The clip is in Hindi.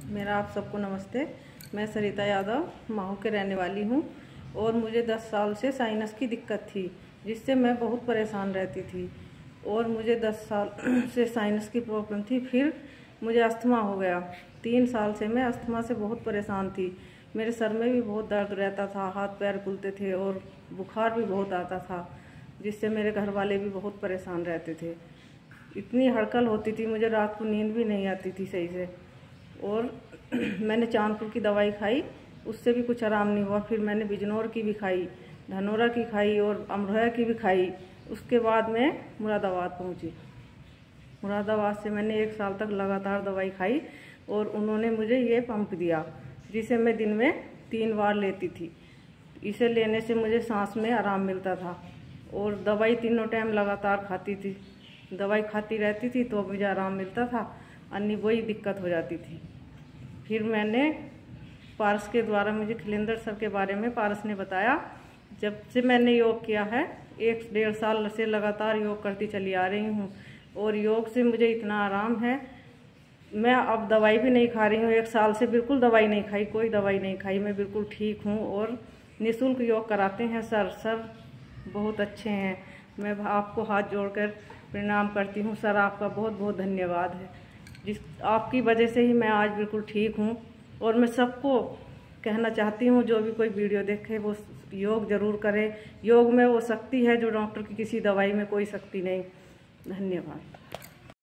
मेरा आप सबको नमस्ते। मैं सरिता यादव माहू के रहने वाली हूँ और मुझे 10 साल से साइनस की दिक्कत थी, जिससे मैं बहुत परेशान रहती थी। और मुझे 10 साल से साइनस की प्रॉब्लम थी। फिर मुझे अस्थमा हो गया। 3 साल से मैं अस्थमा से बहुत परेशान थी। मेरे सर में भी बहुत दर्द रहता था, हाथ पैर फूलते थे और बुखार भी बहुत आता था, जिससे मेरे घर वाले भी बहुत परेशान रहते थे। इतनी हड़कल होती थी, मुझे रात को नींद भी नहीं आती थी सही से। और मैंने चांदपुर की दवाई खाई, उससे भी कुछ आराम नहीं हुआ। फिर मैंने बिजनौर की भी खाई, धनौरा की खाई और अमरोहा की भी खाई। उसके बाद मैं मुरादाबाद पहुंची। मुरादाबाद से मैंने 1 साल तक लगातार दवाई खाई और उन्होंने मुझे ये पंप दिया, जिसे मैं दिन में 3 बार लेती थी। इसे लेने से मुझे सांस में आराम मिलता था और दवाई तीनों टाइम लगातार खाती थी। दवाई खाती रहती थी तो मुझे आराम मिलता था, अन्य वही दिक्कत हो जाती थी। फिर मैंने पारस के द्वारा, मुझे खिलेंद्र सर के बारे में पारस ने बताया। जब से मैंने योग किया है, 1-1.5 साल से लगातार योग करती चली आ रही हूँ और योग से मुझे इतना आराम है। मैं अब दवाई भी नहीं खा रही हूँ। 1 साल से बिल्कुल दवाई नहीं खाई, कोई दवाई नहीं खाई। मैं बिल्कुल ठीक हूँ और निःशुल्क योग कराते हैं सर बहुत अच्छे हैं। मैं आपको हाथ जोड़कर प्रणाम करती हूँ सर, आपका बहुत बहुत धन्यवाद है। जिस आपकी वजह से ही मैं आज बिल्कुल ठीक हूँ। और मैं सबको कहना चाहती हूँ, जो भी कोई वीडियो देखे वो योग ज़रूर करे। योग में वो शक्ति है जो डॉक्टर की किसी दवाई में कोई शक्ति नहीं। धन्यवाद।